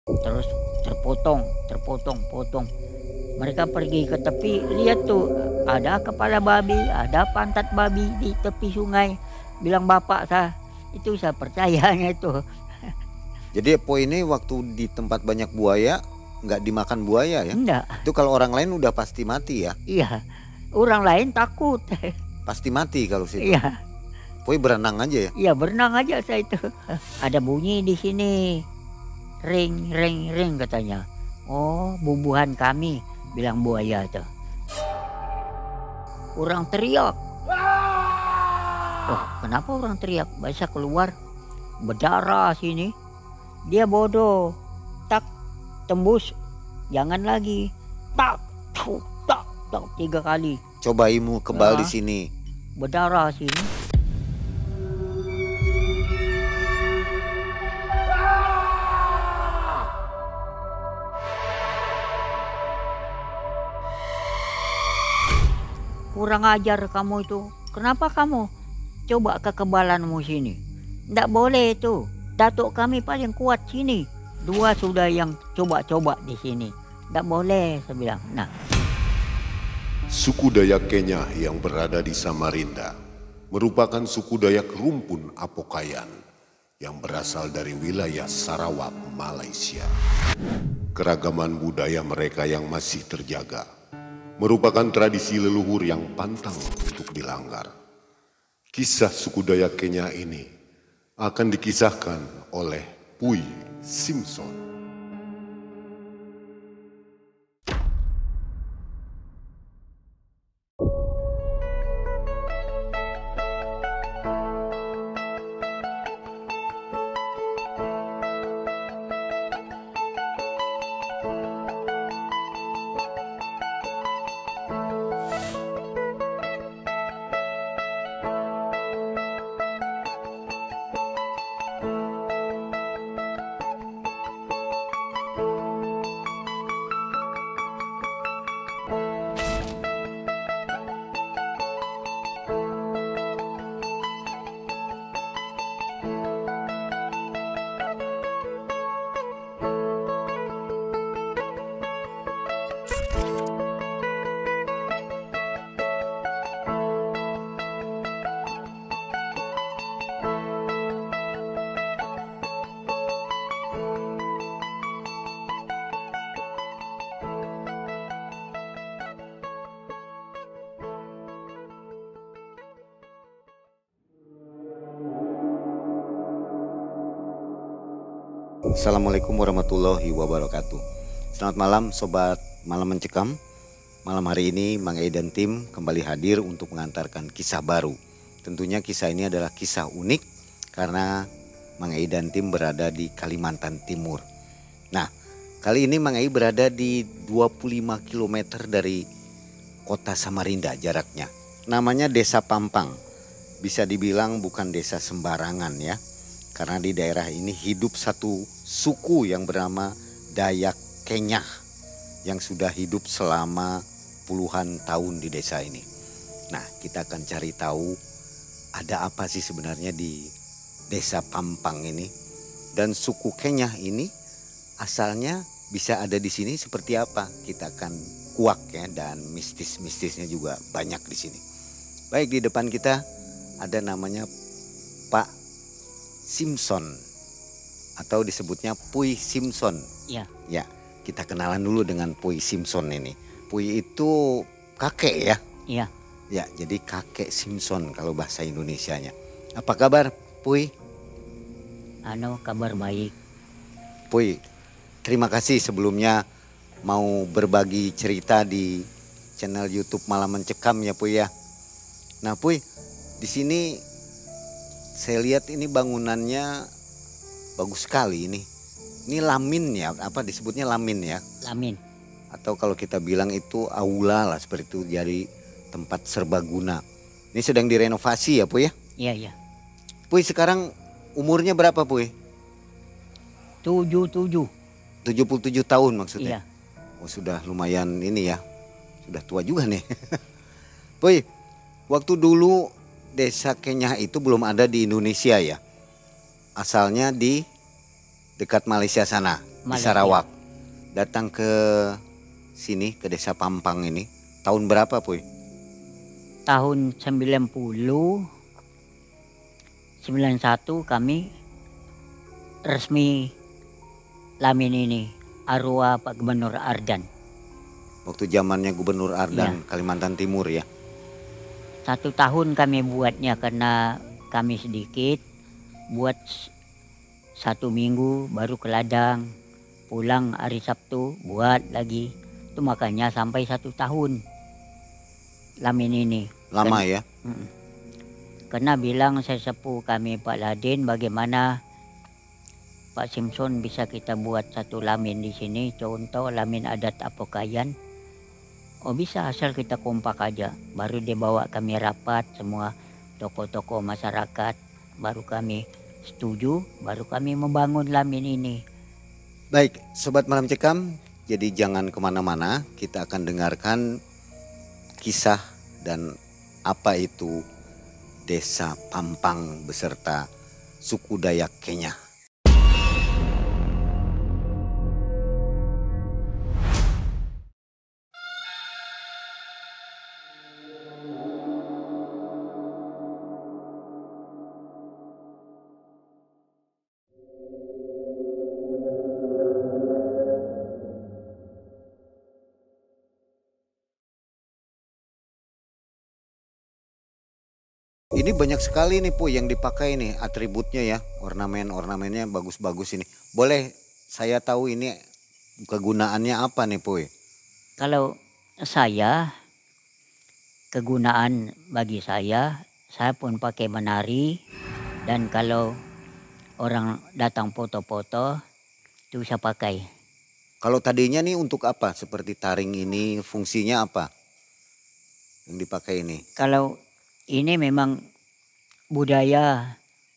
terus terpotong. Mereka pergi ke tepi, lihat tuh ada kepala babi, ada pantat babi di tepi sungai. Bilang bapak saya, itu saya percayanya itu. Jadi Poi ini waktu di tempat banyak buaya nggak dimakan buaya ya? Enggak, Itu kalau orang lain udah pasti mati ya? iya. Orang lain takut. Pasti mati kalau situ. Iya, Poi berenang aja ya? iya berenang aja saya itu. Ada bunyi di sini. Ring, ring, ring katanya. Oh, bubuhan kami, bilang buaya tuh. Orang teriak. Oh, kenapa orang teriak? Bisa keluar berdarah sini. Dia bodoh. Tak, tembus. Jangan lagi. Tak, tak, 3 kali. Coba ilmu kebal di Ah. sini. Berdarah sini. Kurang ajar kamu itu. Kenapa kamu? Coba kekebalanmu sini. Nggak boleh itu. Datuk kami paling kuat sini. 2 sudah yang coba-coba di sini. Nggak boleh, saya bilang. Nah, Suku Dayak Kenya yang berada di Samarinda merupakan suku Dayak rumpun Apokayan yang berasal dari wilayah Sarawak, Malaysia. Keragaman budaya mereka yang masih terjaga merupakan tradisi leluhur yang pantang untuk dilanggar. Kisah suku Dayak Kenya ini akan dikisahkan oleh Pui Simpson. Assalamualaikum warahmatullahi wabarakatuh. Selamat malam Sobat Malam Mencekam. Malam hari ini Mang Ei dan tim kembali hadir untuk mengantarkan kisah baru. Tentunya kisah ini adalah kisah unik karena Mang Ei dan tim berada di Kalimantan Timur. Nah, kali ini Mang Ei berada di 25 km dari kota Samarinda jaraknya. Namanya Desa Pampang. Bisa dibilang bukan desa sembarangan ya. Karena di daerah ini hidup satu suku yang bernama Dayak Kenyah yang sudah hidup selama puluhan tahun di desa ini. Nah, kita akan cari tahu ada apa sih sebenarnya di Desa Pampang ini. Dan suku Kenyah ini asalnya bisa ada di sini seperti apa? Kita akan kuak ya, dan mistis-mistisnya juga banyak di sini. Baik, di depan kita ada namanya Pak Simpson atau disebutnya Pui Simpson. ya, Ya, kita kenalan dulu dengan Pui Simpson ini. Pui itu kakek ya. iya. Ya, jadi kakek Simpson kalau bahasa Indonesianya. Apa kabar, Pui? Kabar baik. Pui, terima kasih sebelumnya mau berbagi cerita di channel YouTube Malam Mencekam ya, Pui ya. Nah, Pui, di sini saya lihat ini bangunannya bagus sekali ini. Ini lamin ya, apa disebutnya lamin ya? Lamin. Atau kalau kita bilang itu aula lah seperti itu, jadi tempat serbaguna. Ini sedang direnovasi ya, Puy ya? Iya, iya. Puy sekarang umurnya berapa, Puy? 77. 77 tahun maksudnya. Iya. Oh, sudah lumayan ini ya. Sudah tua juga nih. Puy, waktu dulu Desa Kenyah itu belum ada di Indonesia ya. Asalnya di dekat Malaysia sana. di Malaysia. Sarawak. Datang ke sini, ke desa Pampang ini, tahun berapa Puy? Tahun 91 kami resmi lamin ini arwah Pak Gubernur Ardan. Waktu zamannya Gubernur Ardan, Kalimantan Timur ya. 1 tahun kami buatnya karena kami sedikit. Buat 1 minggu baru ke ladang. Pulang hari Sabtu buat lagi. Itu makanya sampai 1 tahun lamin ini. Lama ya. Karena bilang sesepuh kami Pak Ladin, bagaimana Pak Simpson bisa kita buat 1 lamin di sini, contoh lamin adat Apokayan. Oh bisa, asal kita kompak aja. Baru dia bawa kami rapat semua tokoh-tokoh masyarakat, baru kami setuju, baru kami membangun lamin ini. Baik, Sobat Malam Cekam, jadi jangan kemana-mana, kita akan dengarkan kisah dan apa itu Desa Pampang beserta suku Dayak Kenya. Ini banyak sekali nih Puy yang dipakai nih atributnya ya, ornamennya bagus-bagus ini. Boleh saya tahu ini kegunaannya apa nih Puy? Kalau saya, kegunaan bagi saya pun pakai menari. Dan kalau orang datang foto-foto, itu saya pakai. Kalau tadinya nih untuk apa? Seperti taring ini fungsinya apa yang dipakai ini? Kalau ini memang budaya,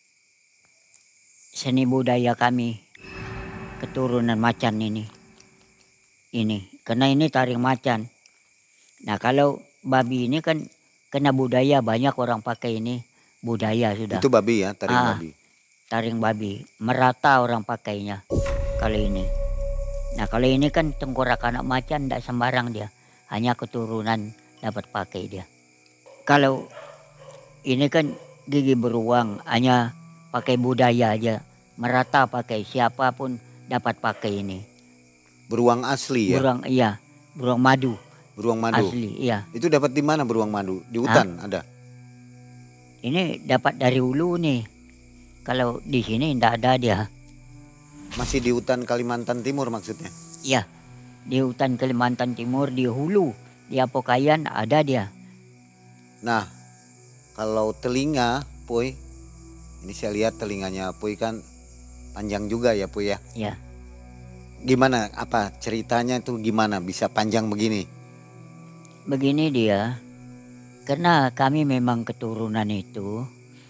seni budaya kami, keturunan macan ini. Karena ini taring macan. Nah kalau babi ini kan kena budaya, banyak orang pakai ini, budaya sudah. Itu babi ya, taring babi. Taring babi, merata orang pakainya kalau ini. Nah kalau ini kan tengkorak anak macan, tidak sembarang dia, hanya keturunan dapat pakai dia. Kalau ini kan gigi beruang, hanya pakai budaya aja, merata pakai, siapapun dapat pakai ini. Beruang asli ya? Beruang madu. Beruang madu? Asli, iya. Itu dapat di mana beruang madu? Di hutan ada? Ini dapat dari hulu nih. Kalau di sini tidak ada dia. Masih di hutan Kalimantan Timur maksudnya? Iya, di hutan Kalimantan Timur, di hulu, di Apokayan ada dia. Nah, kalau telinga Puy, ini saya lihat telinganya Puy kan panjang juga ya Puy ya? Iya. Gimana, apa ceritanya itu gimana bisa panjang begini? Begini dia, karena kami memang keturunan itu,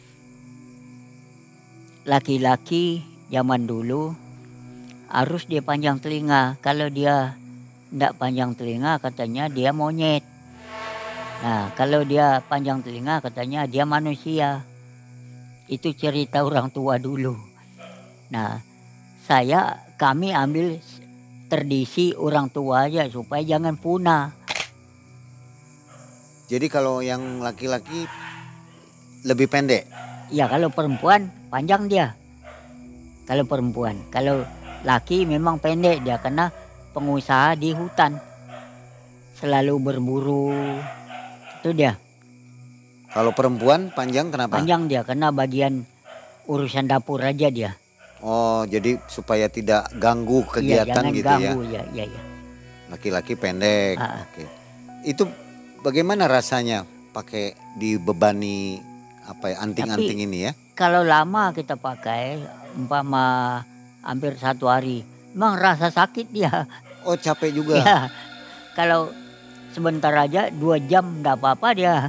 laki-laki zaman dulu harus dia panjang telinga. Kalau dia tidak panjang telinga katanya dia monyet. Nah kalau dia panjang telinga katanya dia manusia. Itu cerita orang tua dulu. Nah kami ambil tradisi orang tua aja supaya jangan punah. Jadi kalau yang laki-laki lebih pendek? Ya kalau perempuan panjang dia. Kalau perempuan, kalau laki memang pendek dia karena pengusaha di hutan. Selalu berburu. Itu dia. Kalau perempuan panjang kenapa? Panjang dia karena bagian urusan dapur aja dia. Oh, jadi supaya tidak ganggu kegiatan jangan gitu ganggu, ya. Ya. Laki-laki pendek. Ah. Oke. Itu bagaimana rasanya pakai dibebani apa ya, anting-anting ini ya? Kalau lama kita pakai, umpama hampir 1 hari, memang rasa sakit dia. Oh, capek juga. Ya. Kalau sebentar aja 2 jam enggak apa-apa dia.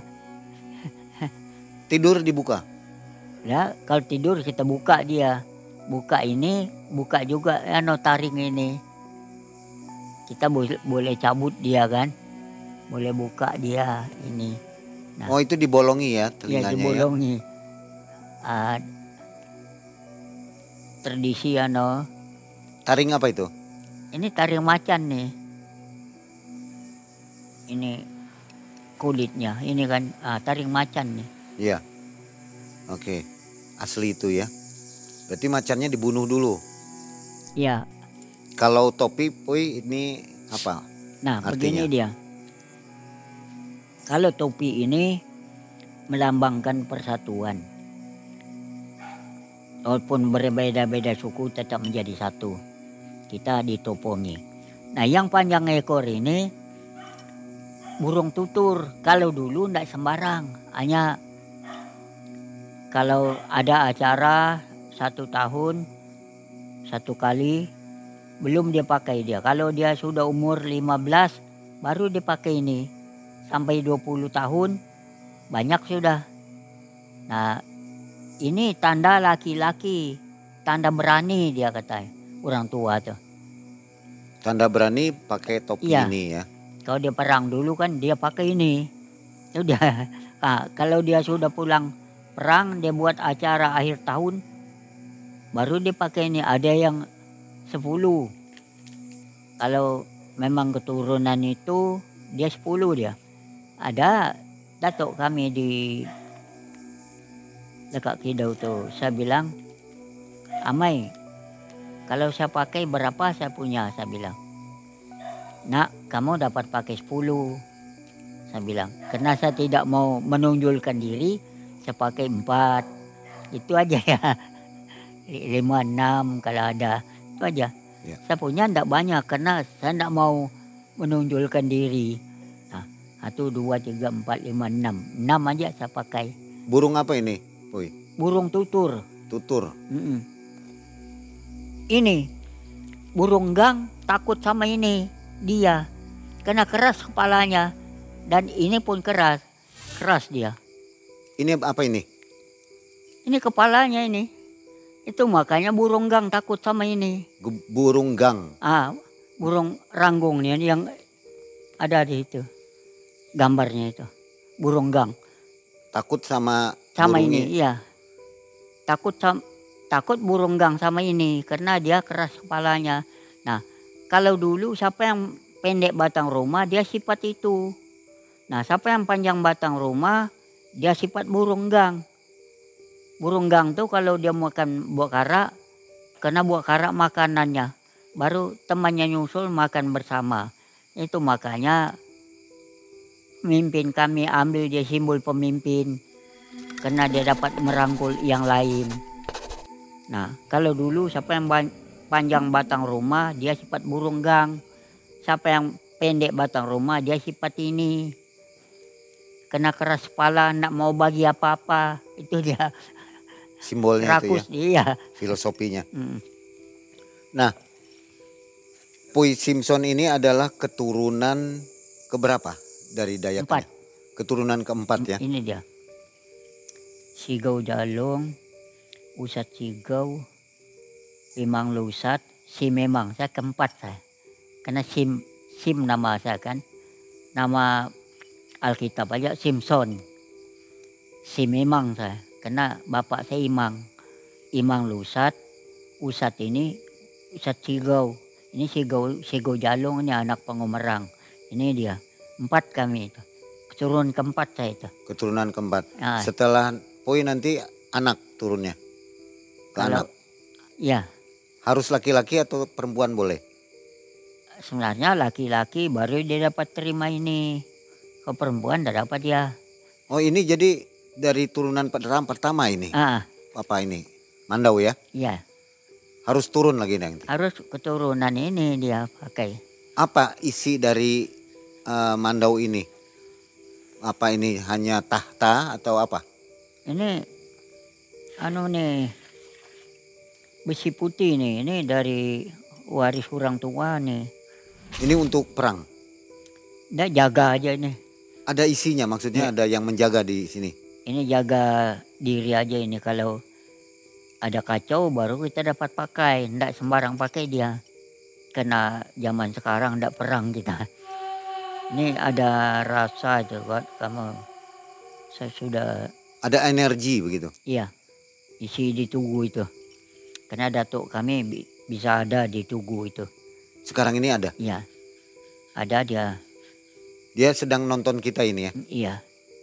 Tidur dibuka? Ya, kalau tidur kita buka dia. Buka ini, buka juga taring ini. Kita boleh cabut dia kan. Boleh buka dia ini. Nah, Oh, itu dibolongi ya telinganya ya dibolongi. Tradisi Taring apa itu? Ini taring macan nih. Ini kulitnya. Ini kan taring macan nih. Iya. Oke. Asli itu ya. Berarti macannya dibunuh dulu. Iya. Kalau topi Puy ini apa? Nah, Artinya? begini dia. Kalau topi ini melambangkan persatuan. Walaupun berbeda-beda suku tetap menjadi satu. Kita ditopongi. Nah, yang panjang ekor ini burung tutur. Kalau dulu tidak sembarang. Hanya kalau ada acara 1 tahun 1 kali belum dia pakai dia. Kalau dia sudah umur 15 baru dipakai ini. Sampai 20 tahun banyak sudah. Nah, ini tanda laki-laki, tanda berani dia katanya, orang tua tuh. Tanda berani pakai topi Iya. ini ya. Kalau dia perang dulu kan dia pakai ini. Udah. Kalau dia sudah pulang perang, dia buat acara akhir tahun, baru dia pakai ini. Ada yang 10. Kalau memang keturunan itu dia 10 dia. Ada datuk kami di dekat Kidau tuh. Saya bilang, Amai, kalau saya pakai berapa saya punya, saya bilang. Nak, kamu dapat pakai 10. Saya bilang, karena saya tidak mau menonjolkan diri, saya pakai 4. Itu aja ya. 5, 6 kalau ada. Itu aja. Ya. Saya punya tidak banyak karena saya tidak mau menonjolkan diri. Nah, 1, 2, 3, 4, 5, 6. 6 aja saya pakai. Burung apa ini Puy? Burung tutur. Tutur. Ini burung gang takut sama ini dia karena keras kepalanya dan ini pun keras dia. Ini apa ini? Ini kepalanya ini. Itu makanya burung gang takut sama ini. Burung gang. Burung ranggung nih yang ada di itu. Gambarnya itu. Burung gang. Takut sama ini, iya. Takut burung gang sama ini karena dia keras kepalanya. Nah, kalau dulu siapa yang pendek batang rumah dia sifat itu. Nah, siapa yang panjang batang rumah dia sifat burung gang. Burung gang tuh kalau dia makan buah kara, karena buah kara makanannya, baru temannya nyusul makan bersama. Itu makanya pemimpin kami ambil dia simbol pemimpin, karena dia dapat merangkul yang lain. Nah, kalau dulu siapa yang panjang batang rumah dia sifat burung gang. Siapa yang pendek batang rumah dia sifat ini. Kena keras kepala, nak mau bagi apa-apa. Itu dia. Simbolnya Rakus, itu ya. iya. Filosofinya. Nah, Puy Simpson ini adalah keturunan keberapa dari Dayak? 4. Keturunan keempat ya. Ini dia. Sigau Jalong, Usat Sigau, Imang Lusat, Si Memang. Saya keempat saya. Karena Sim nama saya kan. Nama Alkitab aja Simpson. Si Memang saya. Karena bapak saya Imang Lusat, Usat ini Usat Sigau. Ini Sigau Jalong, ini anak Pangumerang. Ini dia. 4 kami itu. Keturunan keempat saya itu. Keturunan keempat. Setelah Puy nanti anak turunnya. Anak. Iya. Harus laki-laki atau perempuan boleh? Sebenarnya laki-laki baru dia dapat terima ini. Kalau perempuan tidak dapat dia. Oh, ini jadi dari turunan pertama ini. Apa ini? Mandau ya? Iya. Harus turun lagi nanti. Harus keturunan ini dia pakai. Apa isi dari Mandau ini? Apa ini hanya tahta atau apa? Ini besi putih nih. Ini dari waris orang tua nih. Ini untuk perang? Nggak, jaga aja ini. Ada isinya, maksudnya ada yang menjaga di sini? Ini jaga diri aja ini. Kalau ada kacau baru kita dapat pakai. Nggak sembarang pakai dia. Karena zaman sekarang nggak perang kita. Ini ada rasa itu buat kamu. Saya sudah. Ada energi begitu? Iya. Isi di tugu itu. Karena datuk kami bisa ada di tugu itu. Sekarang ini ada. Iya. Ada dia. Dia sedang nonton kita ini ya. Iya.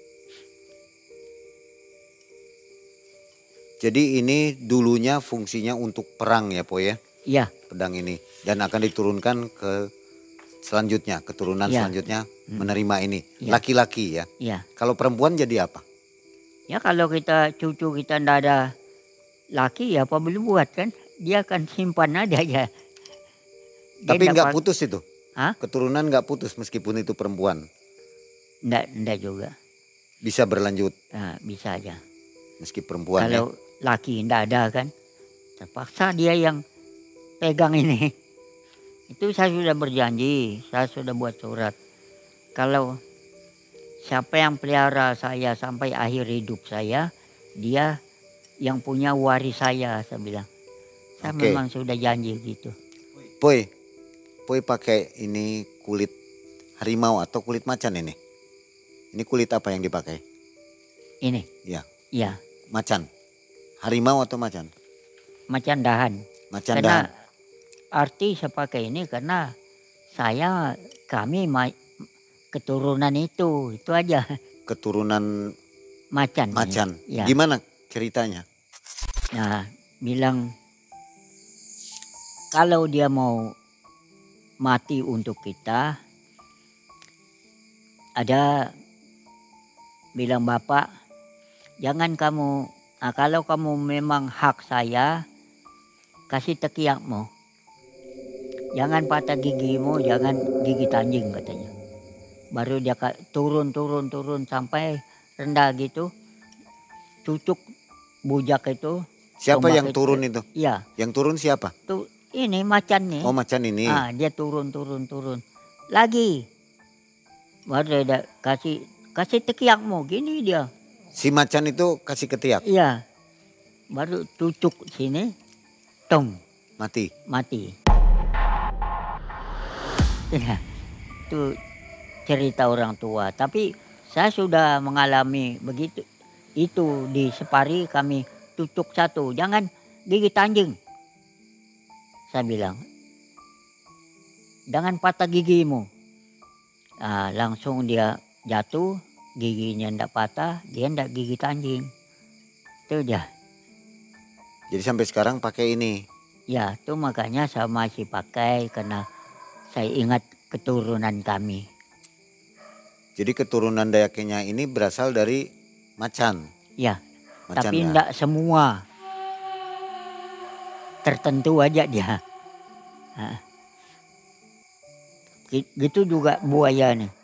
Jadi ini dulunya fungsinya untuk perang ya Po ya. Iya. Pedang ini. Dan akan diturunkan ke selanjutnya. Keturunan Iya. selanjutnya menerima ini. Iya. Laki-laki ya. Iya. Kalau perempuan jadi apa? Ya kalau cucu kita ndak ada laki ya apa boleh buat kan? Dia akan simpan aja ya. Tapi nggak putus itu. Hah? Keturunan nggak putus meskipun itu perempuan. Ndak juga. Bisa berlanjut Nah, bisa aja. meski perempuan ya. Kalau laki ndak ada kan, terpaksa dia yang pegang ini. Itu saya sudah berjanji, saya sudah buat surat. Kalau siapa yang pelihara saya sampai akhir hidup saya, dia yang punya waris saya bilang. Saya Oke. memang sudah janji gitu. Poi pakai ini kulit harimau atau kulit macan ini? Ini kulit apa yang dipakai? Ini, Ya, ya, macan. Harimau atau macan? macan dahan. Macan Karena dahan. arti saya pakai ini karena kami keturunan itu aja. Keturunan Macan. macan. Ya. Gimana ceritanya? Nah, bilang kalau dia mau mati untuk kita, ada bilang bapak, jangan kamu, kalau kamu memang hak saya, kasih tekiakmu. Jangan patah gigimu, jangan gigit anjing katanya. Baru dia turun sampai rendah gitu, cucuk bujak itu. Siapa tombak yang turun itu? Iya, Yang turun siapa? tuh ini macan nih. Oh, macan ini. Dia turun. Lagi. Baru dia kasih tekiakmu, gini dia. Si macan itu kasih ketiak, Iya. Baru cucuk sini, tong, mati. mati. Ya, itu cerita orang tua. Tapi saya sudah mengalami begitu. Itu di Separi kami cucuk satu, jangan gigit anjing. Saya bilang, jangan patah gigimu. Langsung dia jatuh, giginya ndak patah, dia ndak gigit anjing. Itu dia. Jadi sampai sekarang pakai ini. Ya, itu makanya saya masih pakai karena saya ingat keturunan kami. Jadi keturunan Dayak Kenya ini berasal dari macan. Ya, Macan tapi ya. ndak semua. Tertentu aja dia. Nah. Gitu juga buaya nih.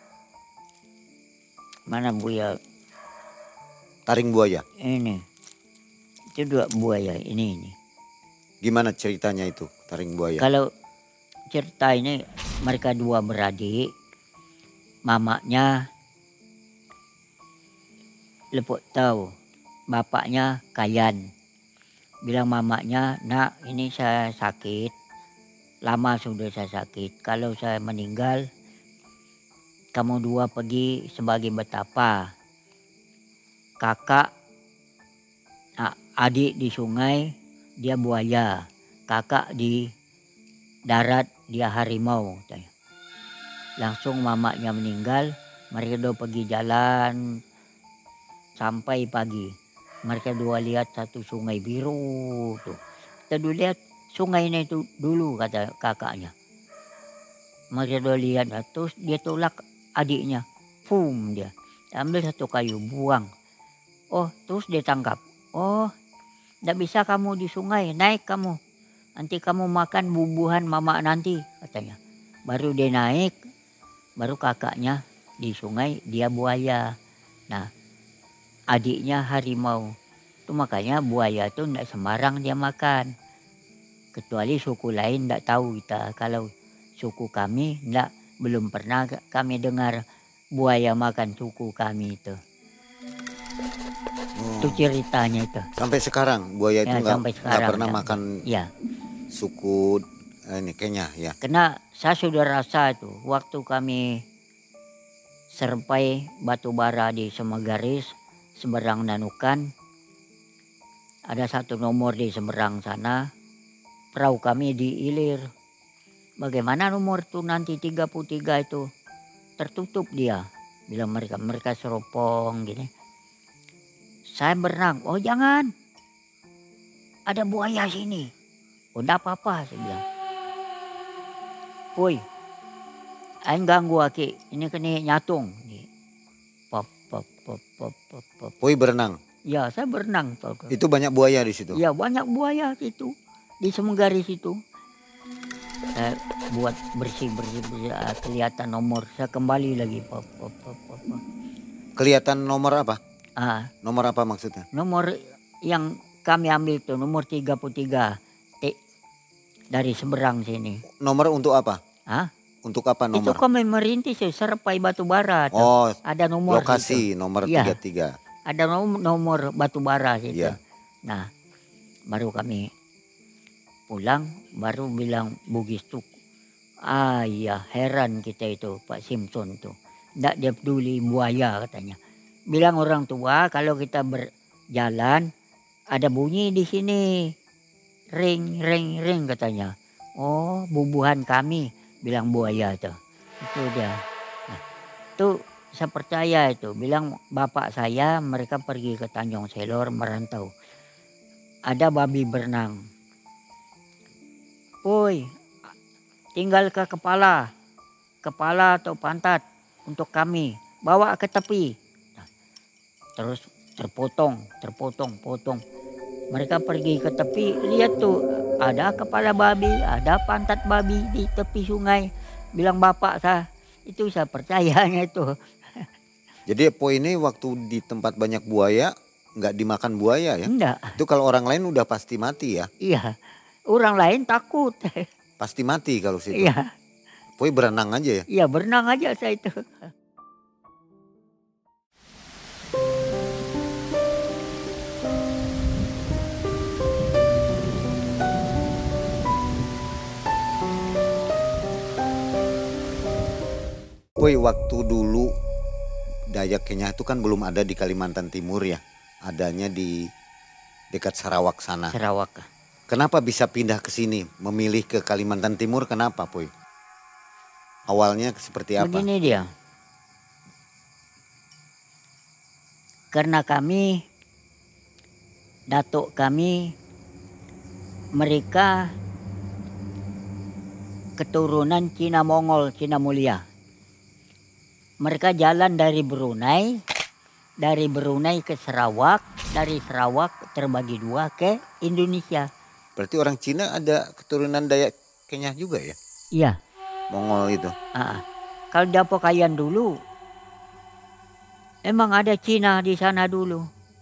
Mana buaya? Taring buaya. Ini. Itu juga buaya ini. Gimana ceritanya itu taring buaya? Kalau cerita ini mereka dua beradik. Mamanya lepuk tahu. Bapaknya kayan. Bilang mamanya, nak ini saya sakit. Lama sudah saya sakit. Kalau saya meninggal, kamu dua pergi sebagai betapa. Kakak, adik di sungai, dia buaya. Kakak di darat, dia harimau. Langsung mamanya meninggal, mereka dua pergi jalan sampai pagi. Mereka dua lihat satu sungai biru tuh. Kita dulu lihat sungai ini itu dulu kata kakaknya. Mereka dua lihat, terus dia tolak adiknya. Pum dia. Ambil satu kayu, buang. Oh, terus dia tangkap. Oh, tidak bisa kamu di sungai, naik kamu. Nanti kamu makan bubuhan mama nanti katanya. Baru dia naik, baru kakaknya di sungai, dia buaya. Nah, adiknya harimau. Itu makanya buaya itu tidak sembarang dia makan. Kecuali suku lain tidak tahu kita. Kalau suku kami belum pernah kami dengar buaya makan suku kami itu. Itu ceritanya itu. Sampai sekarang buaya itu Sampai nggak sekarang, pernah ya. makan Ya, suku ini Kenya ya. karena saya sudah rasa itu waktu kami serpai batu bara di Semegaris, seberang Nanukan. Ada satu nomor di seberang sana, perahu kami diilir. bagaimana nomor tuh nanti 33 itu tertutup dia. Bilang mereka seropong gini. Saya berenang, oh jangan, ada buaya sini. Oh enggak apa-apa, saya bilang. Woi, aing ganggu aki, ini kena nyatung. Pop, pop, pop, pop, pop, pop. Poi berenang. Ya saya berenang. Itu banyak buaya di situ. Ya banyak buaya situ, di Semenggari situ. Saya buat bersih, kelihatan nomor, saya kembali lagi. Pop, pop, pop, pop, pop. Kelihatan nomor apa? Nomor apa maksudnya? Nomor yang kami ambil tuh nomor 33 dari seberang sini. Nomor untuk apa? Untuk apa nomor? Itu kami merintis Serpai Batubara. Oh, ada nomor lokasi situ. Nomor 33. Ada nomor batubara situ. Ya. Nah, baru kami pulang, baru bilang Bugis tuh, iya heran kita itu Pak Simpson tuh, nggak dia peduli buaya katanya. Bilang orang tua kalau kita berjalan ada bunyi di sini, ring ring ring katanya. Oh bubuhan kami, bilang buaya tuh, itu dia. Nah, tuh saya percaya itu, bilang bapak saya mereka pergi ke Tanjung Selor merantau, ada babi berenang. Woi, tinggal ke kepala atau pantat untuk kami, bawa ke tepi. Nah, terus terpotong. Mereka pergi ke tepi, lihat tuh ada kepala babi, ada pantat babi di tepi sungai. Bilang bapak saya, itu saya percayanya itu. Jadi Po ini waktu di tempat banyak buaya nggak dimakan buaya ya? Enggak. Itu kalau orang lain udah pasti mati ya? Iya, orang lain takut. Pasti mati kalau situ. Iya. Poi berenang aja ya? Iya berenang aja saya itu. Poi waktu dulu Dayak Kenya itu kan belum ada di Kalimantan Timur ya, adanya di dekat Sarawak sana. Sarawak. Kenapa bisa pindah ke sini, memilih ke Kalimantan Timur? Kenapa, Poi? Awalnya seperti apa? Begini dia. Karena kami, datuk kami, mereka keturunan Cina Mongol, Cina Mulia. Mereka jalan dari Brunei ke Sarawak, dari Sarawak terbagi dua ke Indonesia. Berarti orang Cina ada keturunan Dayak Kenya juga ya? Iya. Mongol itu. Kalau di Apokaian dulu, emang ada Cina di sana dulu.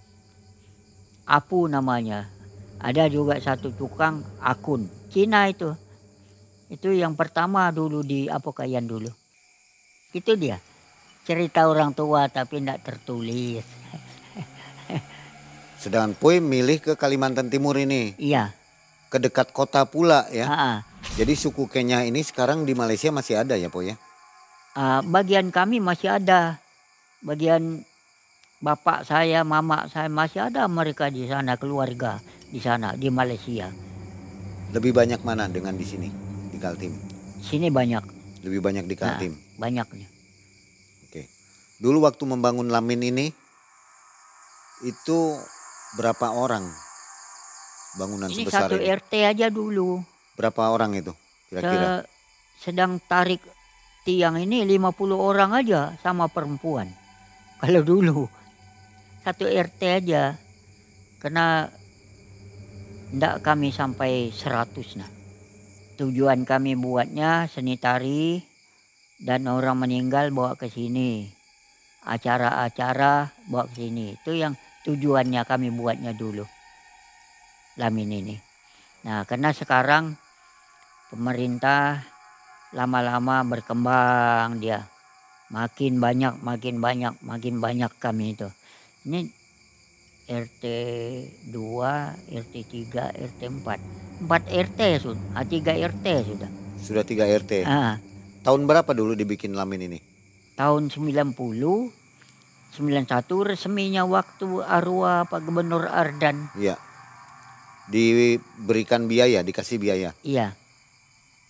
Apu namanya. Ada juga satu tukang akun. Cina itu. Itu yang pertama dulu di Apokaian dulu. Itu dia. Cerita orang tua tapi tidak tertulis. Sedangkan Poi milih ke Kalimantan Timur ini. Iya. Ke dekat kota pula ya. Jadi suku Kenya ini sekarang di Malaysia masih ada ya Poi ya? Bagian kami masih ada. Bagian bapak saya, mama saya masih ada mereka di sana, keluarga di sana di Malaysia. Lebih banyak mana dengan di sini di Kaltim? Sini banyak. Lebih banyak di Kaltim. Banyaknya. Dulu waktu membangun Lamin ini itu berapa orang bangunan ini sebesar satu ini? RT aja dulu. Berapa orang itu kira-kira? Sedang tarik tiang ini 50 orang aja sama perempuan. Kalau dulu satu RT aja. Karena enggak kami sampai 100 nah. Tujuan kami buatnya seni tari dan orang meninggal bawa ke sini. Acara-acara bawa ke sini. Itu yang tujuannya kami buatnya dulu. Lamin ini. Nah, karena sekarang pemerintah lama-lama berkembang dia. Makin banyak kami itu. Ini RT 2, RT 3, RT 4. 4 RT sudah. 3 RT sudah. Sudah 3 RT. Tahun berapa dulu dibikin Lamin ini? Tahun 90, 91 resminya waktu arwah Pak Gubernur Ardan. Iya. Diberikan biaya, dikasih biaya. Iya.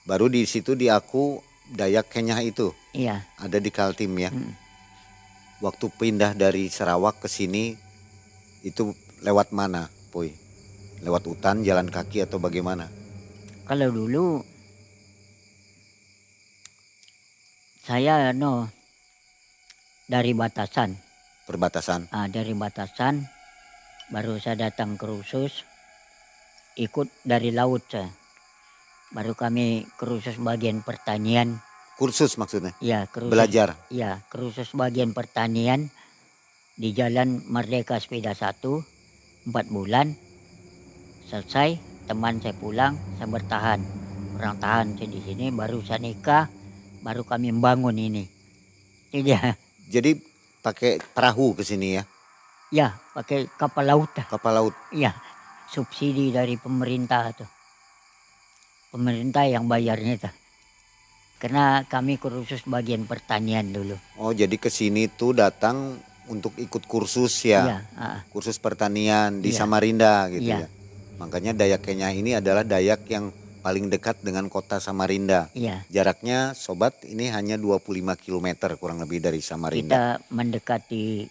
Baru di situ diaku Dayak Kenyah itu Iya. ada di Kaltim ya. Mm. Waktu pindah dari Sarawak ke sini itu lewat mana, Boy? Lewat hutan, jalan kaki atau bagaimana? Kalau dulu saya dari batasan. Perbatasan. Dari batasan baru saya datang ke Khusus, ikut dari laut saya. Baru kami Khusus bagian pertanian. Kursus maksudnya? Ya, Khusus. Belajar? Ya, Khusus bagian pertanian di Jalan Merdeka Sepeda 1, 4 bulan. Selesai, teman saya pulang, saya bertahan. Orang tahan saya di sini, baru saya nikah, baru kami membangun ini. Itu dia. Jadi pakai perahu ke sini ya? Ya, pakai kapal laut. Kapal laut. Iya, subsidi dari pemerintah tuh. Pemerintah yang bayarnya tuh. Karena kami Khusus bagian pertanian dulu. Oh, jadi ke sini tuh datang untuk ikut kursus ya? Iya, Kursus pertanian di Iya. Samarinda gitu Iya. ya? Makanya Dayak Kenyah ini adalah Dayak yang paling dekat dengan kota Samarinda. Iya. Jaraknya sobat ini hanya 25 km kurang lebih dari Samarinda. Kita mendekati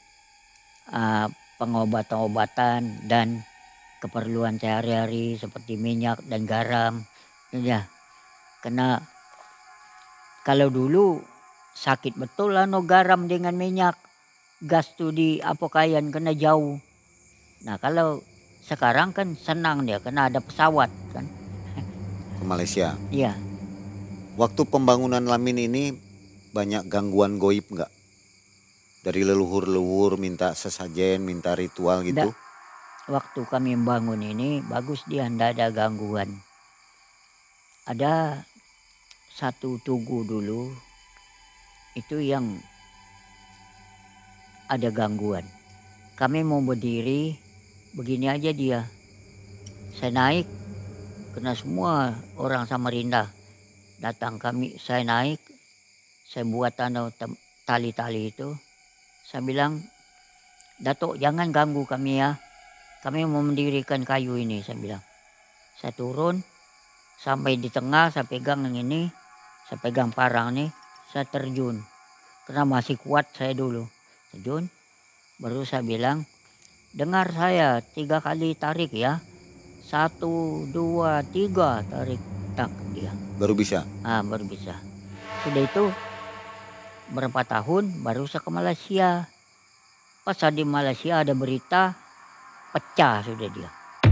pengobatan-obatan dan keperluan sehari-hari seperti minyak dan garam. Ya, karena kalau dulu sakit betul garam dengan minyak, gas tuh di Apokayan kena jauh. Nah kalau sekarang kan senang dia karena ada pesawat kan. Ke Malaysia. Iya. Waktu pembangunan Lamin ini banyak gangguan goib nggak? Dari leluhur-leluhur minta sesajen, minta ritual gitu? Waktu kami membangun ini bagus dia, tidak ada gangguan. Ada satu tugu dulu itu yang ada gangguan. Kami mau berdiri begini aja dia. Saya naik kena semua orang Samarinda datang saya naik, saya buat tali-tali itu. Saya bilang, "Datuk jangan ganggu kami ya. Kami mau mendirikan kayu ini," saya bilang. Saya turun sampai di tengah, saya pegang yang ini, saya pegang parang nih, saya terjun. Karena masih kuat saya dulu. Terjun, baru saya bilang, "Dengar saya 3 kali tarik ya. 1, 2, 3 tarik." Tak dia. Baru bisa? Baru bisa. Sudah itu berapa tahun baru saya ke Malaysia. Pas di Malaysia ada berita pecah sudah dia.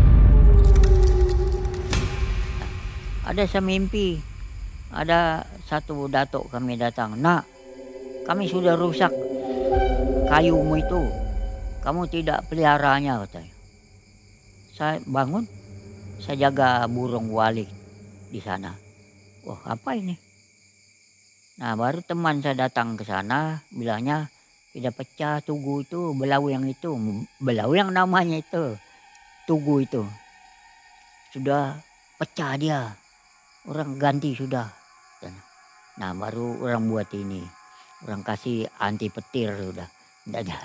Ada saya mimpi, ada satu datuk kami datang. "Nak, kami sudah rusak kayumu itu. Kamu tidak peliharanya," katanya. Saya bangun, saya jaga burung walik di sana. Wah, apa ini? Nah, baru teman saya datang ke sana, bilangnya sudah pecah tugu itu, belau yang namanya itu, tugu itu. Sudah pecah dia, orang ganti sudah. Nah, baru orang buat ini, orang kasih anti petir sudah. Tidak ada.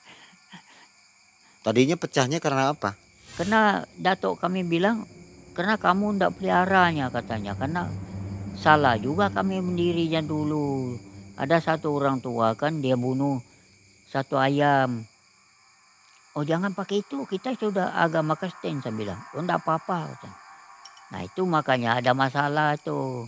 Tadinya pecahnya karena apa? Karena datuk kami bilang, karena kamu tidak peliharanya katanya, karena salah juga kami mendirinya dulu. Ada satu orang tua kan dia bunuh satu ayam. "Oh jangan pakai itu, kita sudah agama Kristen," saya bilang. "Oh enggak apa-apa," katanya. Nah itu makanya ada masalah tuh.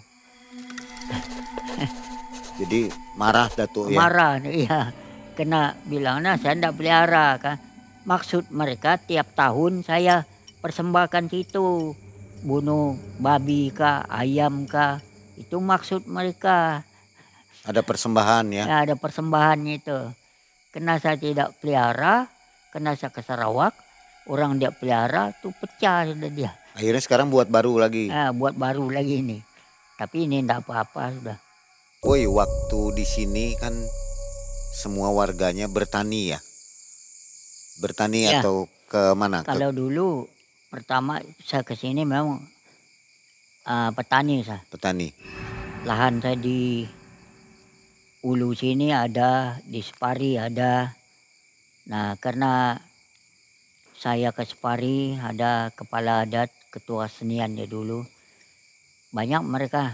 Jadi marah Datuk ya? Marah, iya. Kena bilang, "Nah saya enggak pelihara kan." Maksud mereka tiap tahun saya persembahkan situ. Bunuh babi kah, ayam kah. Itu maksud mereka. Ada persembahan ya? Ya, ada persembahannya itu. Karena saya tidak pelihara, karena saya ke Sarawak, orang dia pelihara tuh pecah sudah dia. Akhirnya sekarang buat baru lagi? Buat baru lagi ini. Tapi ini enggak apa-apa sudah. Woi, waktu di sini kan semua warganya bertani ya? Bertani Ya. atau ke mana? Kalau dulu pertama saya ke sini memang petani saya. Petani. Lahan saya di Ulu sini ada, di Separi ada. Nah, karena saya ke Separi ada kepala adat, ketua senian dia dulu. Banyak mereka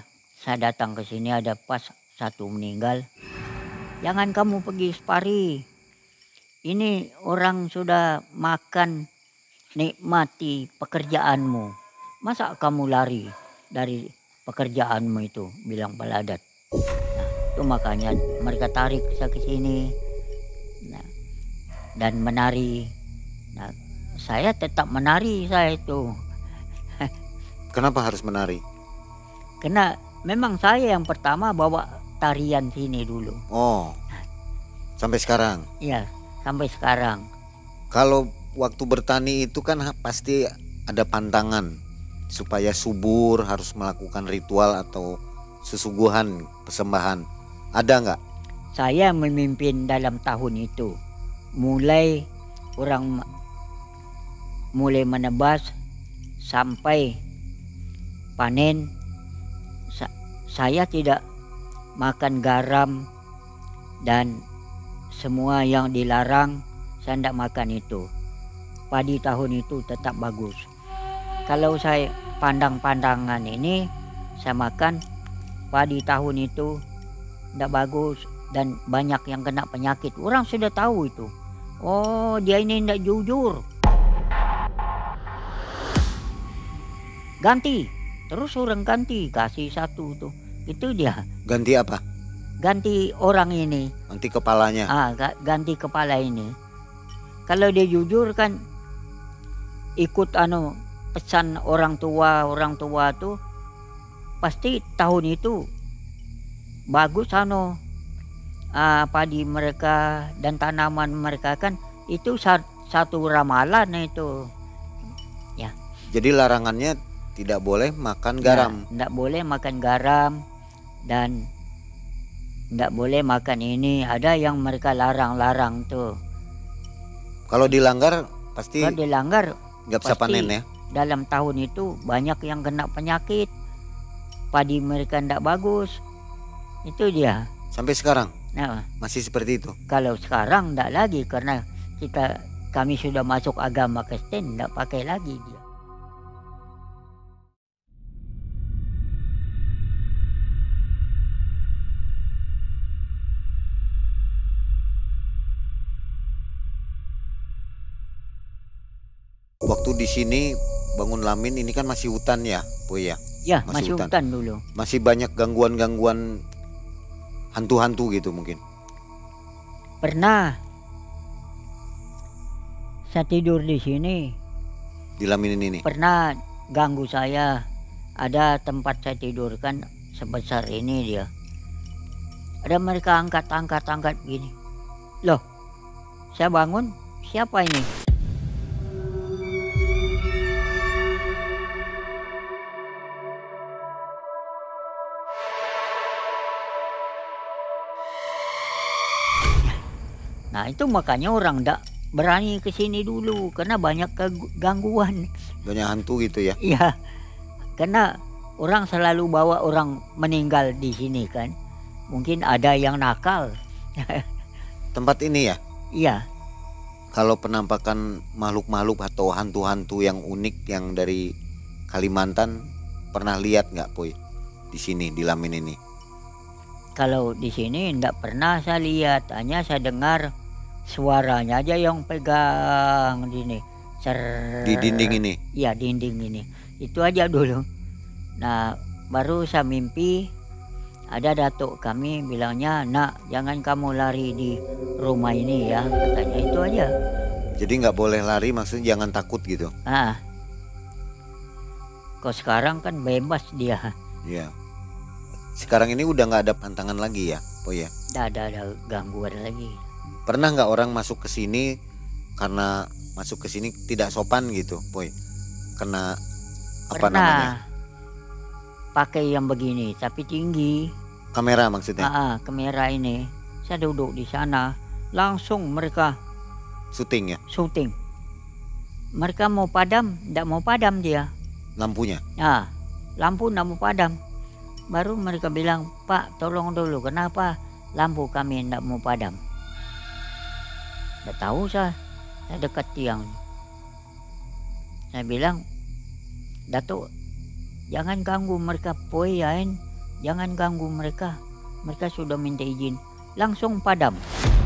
saya datang ke sini ada pas satu meninggal. Jangan kamu pergi Separi. Ini orang sudah makan, nikmati pekerjaanmu. Masa kamu lari dari pekerjaanmu itu, bilang Baladat. Nah, itu makanya mereka tarik saya ke sini. Nah, dan menari. Nah, saya tetap menari saya itu. Kenapa harus menari? Karena memang saya yang pertama bawa tarian sini dulu. Oh, sampai sekarang. Iya, sampai sekarang. Kalau waktu bertani itu kan pasti ada pantangan supaya subur, harus melakukan ritual atau sesuguhan persembahan. Ada nggak? Saya memimpin dalam tahun itu. Mulai orang mulai menebas sampai panen. Saya tidak makan garam dan semua yang dilarang, saya tidak makan itu. Padi tahun itu tetap bagus. Kalau saya pandang-pandangan ini, saya makan padi tahun itu tidak bagus dan banyak yang kena penyakit. Orang sudah tahu itu. Oh, dia ini tidak jujur. Ganti, terus orang ganti, kasih satu tuh. Itu dia. Ganti apa? Ganti orang ini. Ganti kepalanya. Ganti kepala ini. Kalau dia jujur kan ikut pesan orang tua tuh pasti tahun itu bagus padi mereka dan tanaman mereka kan itu satu ramalan itu. Ya. Jadi larangannya tidak boleh makan garam. Tidak boleh makan garam dan tidak boleh makan ini. Ada yang mereka larang-larang tuh. Kalau dilanggar pasti Kalau dilanggar nggak bisa panen ya. Dalam tahun itu banyak yang kena penyakit. Padi mereka tidak bagus. Itu dia. Sampai sekarang Nah, masih seperti itu. kalau sekarang tidak lagi karena kami sudah masuk agama Kristen, tidak pakai lagi dia. Waktu di sini bangun Lamin ini kan masih hutan ya, Boy ya. Ya, Masih masih hutan. hutan dulu. Masih banyak gangguan-gangguan hantu-hantu gitu mungkin. Pernah saya tidur di sini, Di Lamin ini. pernah ganggu saya. Ada tempat saya tidur kan sebesar ini dia. Ada mereka angkat gini. Loh, saya bangun, siapa ini? Nah, itu makanya orang tidak berani ke sini dulu karena banyak gangguan. Banyak hantu gitu ya. Iya, karena orang selalu bawa orang meninggal di sini kan. Mungkin ada yang nakal. Tempat ini ya. Iya, Kalau penampakan makhluk-makhluk atau hantu-hantu yang unik yang dari Kalimantan pernah lihat nggak, Boy? Di sini di Lamin ini. kalau di sini tidak pernah saya lihat, hanya saya dengar suaranya aja yang pegang di sini. Di dinding ini. Iya, dinding ini. Itu aja dulu. Nah, baru saya mimpi ada datuk kami bilangnya, "Nak, jangan kamu lari di rumah ini ya," katanya. Itu aja. Jadi nggak boleh lari, maksudnya jangan takut gitu. Kok sekarang kan bebas dia. Iya. Sekarang ini udah nggak ada pantangan lagi ya, Boy ya. Tidak ada gangguan lagi. Pernah nggak orang masuk ke sini karena masuk ke sini tidak sopan gitu, Boy? Kena apa namanya? Pakai yang begini tapi tinggi. Kamera maksudnya? Kamera ini. Saya duduk di sana, langsung mereka Syuting ya? syuting. Mereka mau padam, tidak mau padam dia. Lampunya? Lampu tidak mau padam. Baru mereka bilang, "Pak, tolong dulu, kenapa lampu kami tidak mau padam?" Tidak tahu saya dekat tiang. Saya bilang, "Datuk, jangan ganggu mereka poyain. jangan ganggu mereka. Mereka sudah minta izin. Langsung padam.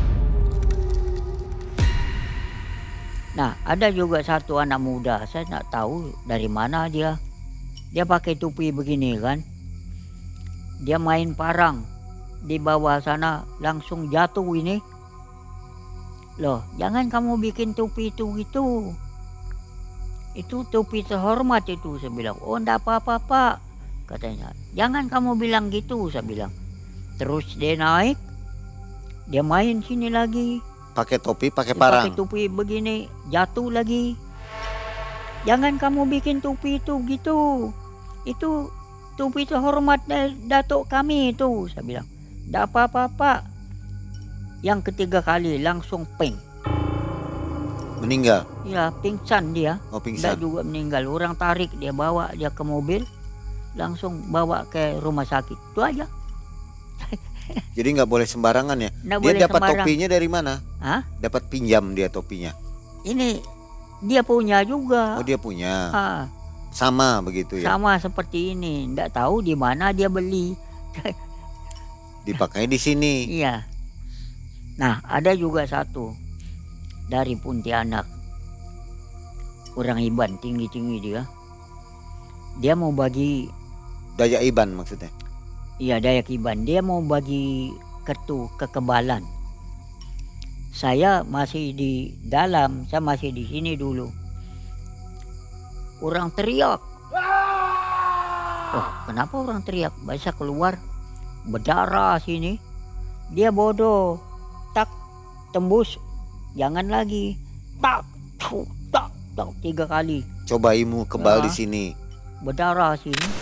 Nah, ada juga satu anak muda, saya tak tahu dari mana dia. Dia pakai topi begini kan. Dia main parang di bawah sana, langsung jatuh ini. Loh, jangan kamu bikin topi itu gitu. Itu topi terhormat itu, saya bilang. Oh, enggak apa-apa Pak, katanya. Jangan kamu bilang gitu, saya bilang. Terus dia naik, dia main sini lagi. Pakai topi, pakai Dia parang. pakai topi begini, jatuh lagi. Jangan kamu bikin topi itu gitu. Itu topi terhormat datuk kami itu, saya bilang. Tidak apa-apa Pak. Yang ketiga kali langsung ping. Meninggal. Ya, pingsan dia. Oh, Tidak pingsan. juga meninggal. Orang tarik dia, bawa dia ke mobil. Langsung bawa ke rumah sakit. Itu aja. Jadi nggak boleh sembarangan ya. Nggak Dia boleh dapat sembarang. topinya dari mana? Hah? Dapat pinjam dia topinya. Ini dia punya juga. Oh, dia punya. Ah, Sama begitu ya. sama seperti ini. Tidak tahu di mana dia beli. Dipakai di sini. Iya. Nah, ada juga satu dari Pontianak. Orang Iban, tinggi-tinggi dia. Dia mau bagi, Dayak Iban maksudnya. iya Dayak Iban. Dia mau bagi kartu kekebalan. Saya masih di dalam, saya masih di sini dulu. Orang teriak. Oh, kenapa orang teriak? Bisa keluar, berdarah sini. Dia bodoh. Tak, tembus. Jangan lagi. Tak, tuh, tak, 3 kali. Coba ilmu kebal Ya. di sini. Berdarah sini.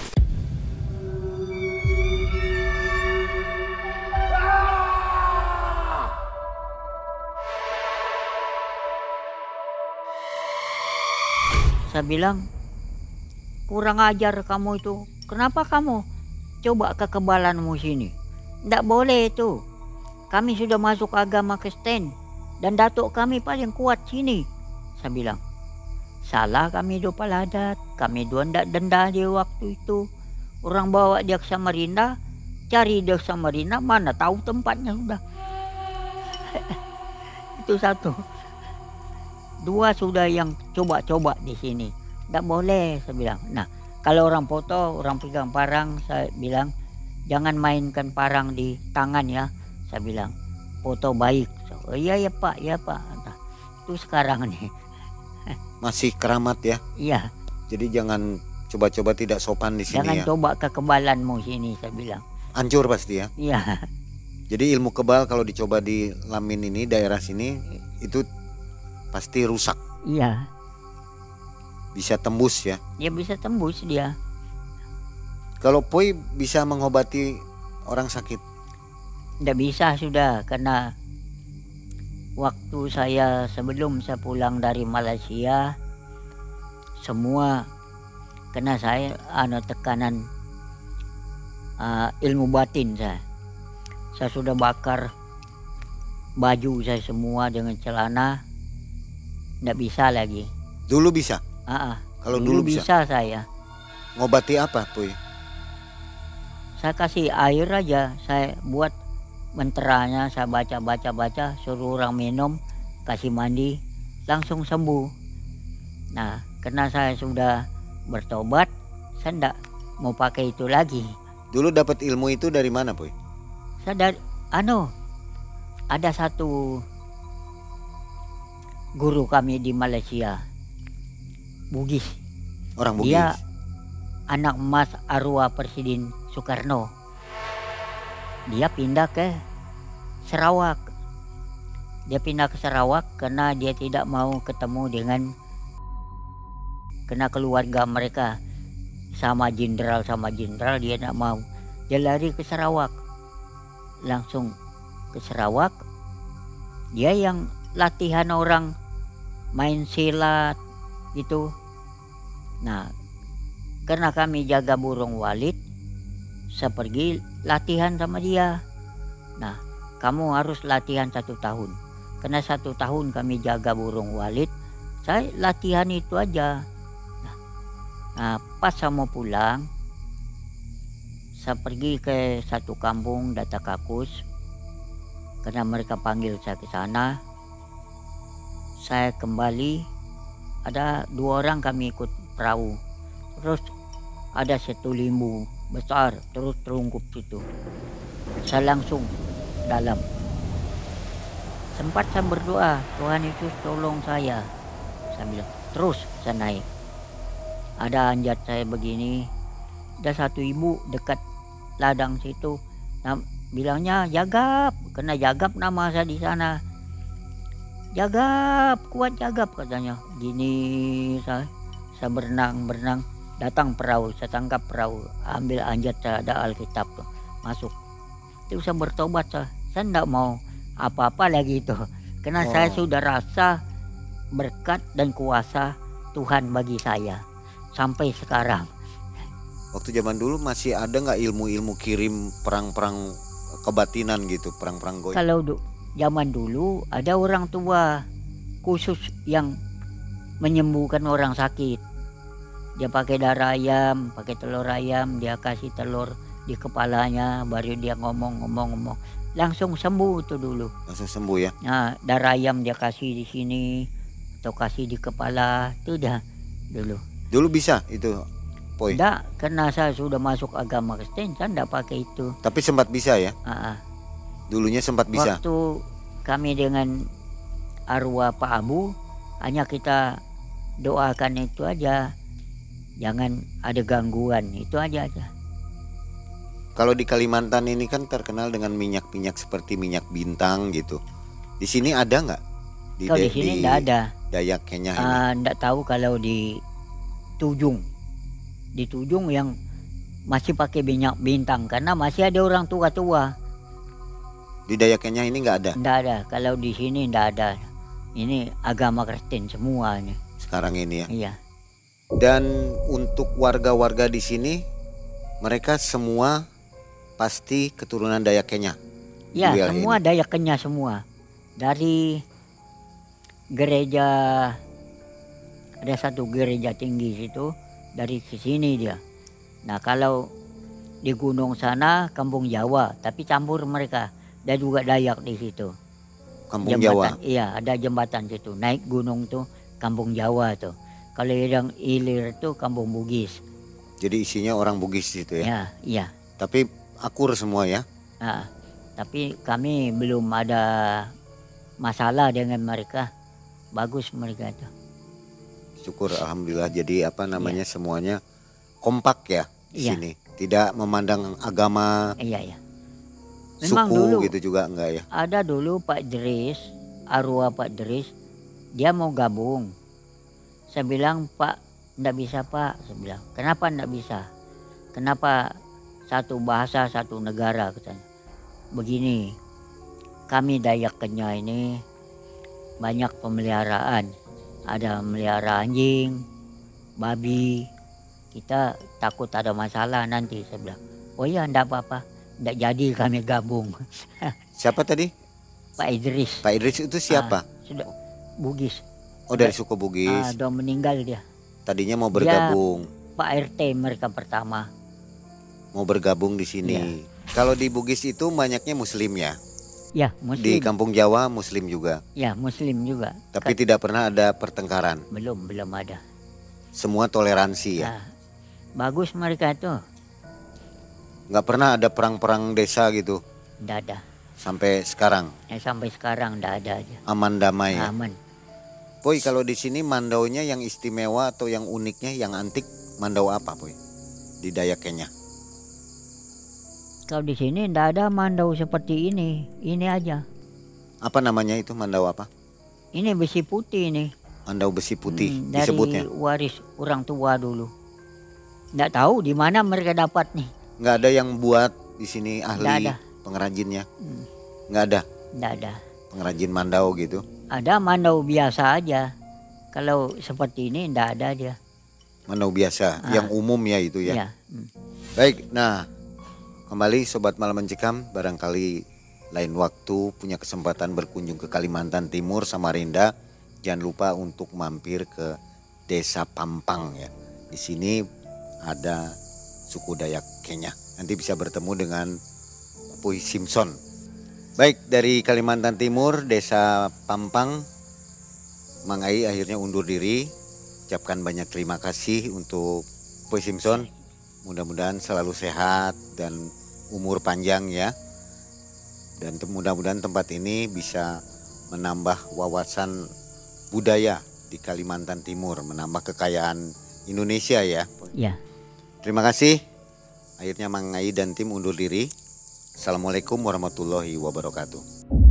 Saya bilang, kurang ajar kamu itu. Kenapa kamu coba kekebalanmu sini? Tidak boleh itu. Kami sudah masuk agama Kristen. Dan datuk kami paling kuat sini. Saya bilang, salah kami do paladat. Kami do ndak denda dia waktu itu. Orang bawa dia ke Samarinda. Cari dia ke Samarinda. Mana tahu tempatnya sudah. Itu satu. 2 sudah yang coba-coba di sini. Tidak boleh, saya bilang. Nah, kalau orang foto, orang pegang parang, saya bilang, jangan mainkan parang di tangan ya. Saya bilang, foto baik. Oh iya ya Pak, ya Pak. Nah, itu sekarang nih. Masih keramat ya. Iya, Jadi jangan coba-coba tidak sopan di sini jangan ya. coba kekebalanmu sini, saya bilang. Hancur pasti ya. Iya, Jadi ilmu kebal kalau dicoba di Lamin ini, daerah sini, itu pasti rusak. iya. Bisa tembus ya. Dia bisa tembus dia. Kalau Poi bisa mengobati orang sakit. Tidak bisa sudah, karena waktu sebelum saya pulang dari Malaysia, semua kena saya tekanan ilmu batin saya. Saya sudah bakar baju saya semua dengan celana, tidak bisa lagi. Dulu bisa. Kalau dulu bisa. Saya. Ngobati apa Poi? Saya kasih air aja, saya buat menteranya, saya baca, suruh orang minum, kasih mandi, langsung sembuh. Nah, karena saya sudah bertobat, saya enggak mau pakai itu lagi. Dulu dapat ilmu itu dari mana Poi? Saya dari, ada satu guru kami di Malaysia, Bugis. Orang Bugis. Dia anak emas arwah Presiden Soekarno. Dia pindah ke Sarawak. Dia pindah ke Sarawak karena dia tidak mau ketemu dengan keluarga mereka sama jenderal dia tidak mau. Dia lari ke Sarawak. Langsung ke Sarawak. Dia yang latihan orang main silat gitu. Nah, karena kami jaga burung walit, saya pergi latihan sama dia. Nah, kamu harus latihan 1 tahun. Karena 1 tahun kami jaga burung walit, saya latihan itu aja. Nah, pas saya mau pulang, saya pergi ke satu kampung Data Kakus karena mereka panggil saya ke sana. Saya kembali, ada 2 orang kami ikut perahu. Terus ada satu limbu besar terus terungkup situ. Saya langsung dalam. Sempat saya berdoa, Tuhan Yesus tolong saya. Saya bilang, terus saya naik. Ada anjat saya begini, ada satu ibu dekat ladang situ. Bilangnya Jagap, kena Jagap nama saya di sana. Jagap, kuat Jagap katanya. Gini saya berenang, datang perahu, saya tangkap perahu, ambil anjat, saya ada Alkitab tuh, masuk. Itu saya bertobat, saya enggak mau apa-apa lagi itu. Karena saya sudah rasa berkat dan kuasa Tuhan bagi saya sampai sekarang. Waktu zaman dulu masih ada nggak ilmu-ilmu kirim perang-perang kebatinan gitu, perang-perang goib? Kalau zaman dulu ada orang tua khusus yang menyembuhkan orang sakit. Dia pakai darah ayam, pakai telur ayam, dia kasih telur di kepalanya, baru dia ngomong. Langsung sembuh itu dulu. Langsung sembuh ya? Nah, darah ayam dia kasih di sini atau kasih di kepala, itu dah dulu. Dulu bisa itu, Poi? Enggak, karena saya sudah masuk agama Kristen, saya enggak pakai itu. Tapi sempat bisa ya? Dulunya sempat bisa? Waktu kami dengan arwah Pak Abu, hanya kita doakan itu aja. Jangan ada gangguan, itu aja. Kalau di Kalimantan ini kan terkenal dengan minyak-minyak seperti minyak bintang gitu. Di sini ada nggak? Kalau di sini enggak ada. Dayak Kenya ini? Enggak tahu kalau di Tujung. Di Tujung yang masih pakai minyak bintang karena masih ada orang tua-tua. Di Dayak Kenya ini nggak ada? Enggak ada. Kalau di sini enggak ada. Ini agama Kristen semuanya. Sekarang ini ya? Iya. Dan untuk warga-warga di sini, mereka semua pasti keturunan Dayak Kenya? Ya, semua Dayak Kenya semua. Dari gereja, ada satu gereja tinggi situ, dari sini dia. Nah, kalau di gunung sana kampung Jawa, tapi campur mereka. Ada juga Dayak di situ. Kampung jembatan, Jawa? Iya, ada jembatan situ. Naik gunung tuh kampung Jawa tuh. Kalau yang hilir tuh kampung Bugis. Jadi isinya orang Bugis itu ya? Ya, iya. Tapi akur semua ya? Nah, tapi kami belum ada masalah dengan mereka. Bagus mereka tuh. Syukur alhamdulillah. Jadi apa namanya, semuanya kompak ya di sini. Tidak memandang agama, Iya. Memang suku dulu gitu juga enggak ya? ada dulu Pak Dris, arwah Pak Dris, dia mau gabung. Saya bilang, Pak, enggak bisa Pak. Saya bilang, kenapa enggak bisa? Kenapa satu bahasa, satu negara katanya. Begini, kami Dayak Kenya ini banyak pemeliharaan. Ada melihara anjing, babi. Kita takut ada masalah nanti. Saya bilang, oh iya enggak apa-apa. Enggak jadi kami gabung. Siapa tadi? Pak Idris. Pak Idris itu siapa? Sudah Bugis. Oh, dari suku Bugis. Udah meninggal dia. Tadinya mau bergabung. Pak RT mereka pertama. Mau bergabung di sini. Kalau di Bugis itu banyaknya Muslim ya? Ya, Muslim. Di Kampung Jawa Muslim juga? Ya, Muslim juga. Tapi tidak pernah ada pertengkaran? Belum ada. Semua toleransi ya? Nah, bagus mereka tuh. Nggak pernah ada perang-perang desa gitu? Nggak ada. Sampai sekarang? Sampai sekarang nggak ada aja. Aman damai ya? Aman. Poi, kalau di sini mandaunya yang istimewa atau yang uniknya, yang antik, mandau apa Poi? Di Dayak Kenya? Kalau di sini nggak ada mandau seperti ini. Ini aja. Apa namanya itu, mandau apa? Ini besi putih nih. Mandau besi putih Dari disebutnya? waris orang tua dulu. Nggak tahu di mana mereka dapat nih. Nggak ada yang buat di sini ahli Nggak ada. pengrajinnya? Nggak ada? Nggak ada. Pengrajin mandau gitu? Ada mandau biasa aja. Kalau seperti ini nggak ada dia. Mandau biasa, yang umum ya itu ya? Iya. Baik, nah kembali Sobat Malam Mencekam, barangkali lain waktu punya kesempatan berkunjung ke Kalimantan Timur, Samarinda, jangan lupa untuk mampir ke Desa Pampang ya. Di sini ada suku Dayak Kenya. nanti bisa bertemu dengan Puy Simpson. Baik, dari Kalimantan Timur, Desa Pampang, Mang Ai akhirnya undur diri. Ucapkan banyak terima kasih untuk Puy Simpson. Mudah-mudahan selalu sehat dan umur panjang ya. Dan mudah-mudahan tempat ini bisa menambah wawasan budaya di Kalimantan Timur, menambah kekayaan Indonesia ya. Ya. Terima kasih. Akhirnya Mang Ai dan tim undur diri. Assalamualaikum warahmatullahi wabarakatuh.